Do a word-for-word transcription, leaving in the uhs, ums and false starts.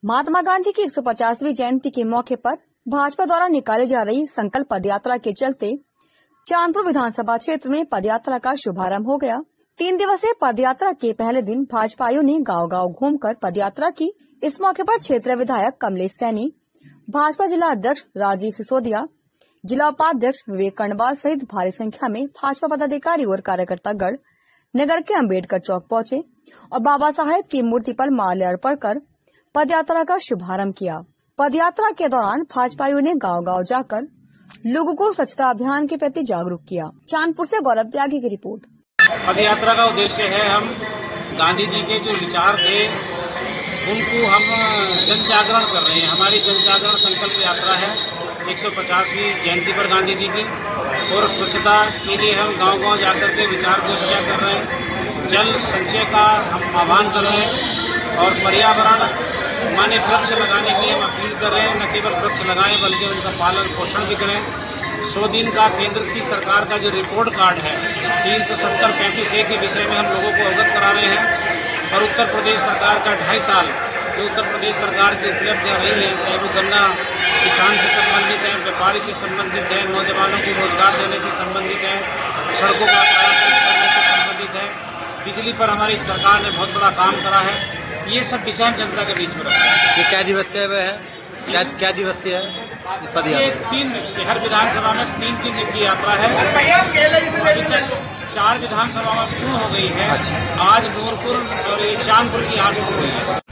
महात्मा गांधी की एक सौ पचासवीं जयंती के मौके पर भाजपा द्वारा निकाली जा रही संकल्प पदयात्रा के चलते चांदपुर विधानसभा क्षेत्र में पदयात्रा का शुभारंभ हो गया। तीन दिवसीय पदयात्रा के पहले दिन भाजपाइयों ने गांव-गांव घूमकर पदयात्रा की। इस मौके पर क्षेत्रीय विधायक कमलेश सैनी, भाजपा जिला अध्यक्ष राजीव सिसोदिया, जिला उपाध्यक्ष विवेक कर्णवाल सहित भारी संख्या में भाजपा पदाधिकारी और कार्यकर्ता गण नगर के अम्बेडकर चौक पहुंचे और बाबा साहेब की मूर्ति पर माल्यार्पण अर्पण कर पदयात्रा का शुभारंभ किया। पदयात्रा के दौरान भाजपाइयों ने गांव-गांव जाकर लोगों को स्वच्छता अभियान के प्रति जागरूक किया। चांदपुर से गौरव त्यागी की रिपोर्ट। पदयात्रा का उद्देश्य है, हम गांधी जी के जो विचार थे उनको हम जन जागरण कर रहे हैं। हमारी जन जागरण संकल्प यात्रा है एक सौ पचासवीं जयंती पर गांधी जी की, और स्वच्छता के लिए हम गांव-गांव जाकर के विचार गोष्ठियां कर रहे हैं। जल संचय का हम आह्वान कर रहे हैं और पर्यावरण माने वृक्ष लगाने की हम अपील कर रहे हैं। न केवल वृक्ष लगाएं बल्कि उनका पालन पोषण भी करें। सौ दिन का केंद्र की सरकार का जो रिपोर्ट कार्ड है तीन सौ सत्तर पैंतीस ए के विषय में हम लोगों को अवगत करा रहे हैं। और उत्तर प्रदेश सरकार का ढाई साल जो उत्तर प्रदेश सरकार की उपलब्धियां रही हैं, चाहे वो गन्ना किसान से संबंधित है, व्यापारी से संबंधित है, नौजवानों को रोजगार देने से संबंधित है, सड़कों का कायाकल्प करने से संबंधित है, बिजली पर हमारी सरकार ने बहुत बड़ा काम करा है। ये सब विषय हम जनता के बीच में रखते हैं। ये क्या दिवसीय है? क्या क्या दिवसीय है? ये तीन दिवसीय, हर विधानसभा में तीन तीन दिन की यात्रा है। अभी तक चार विधानसभा में पूर्ण हो गई है। आज नूरपुर और ये चांदपुर की आज हो गई है।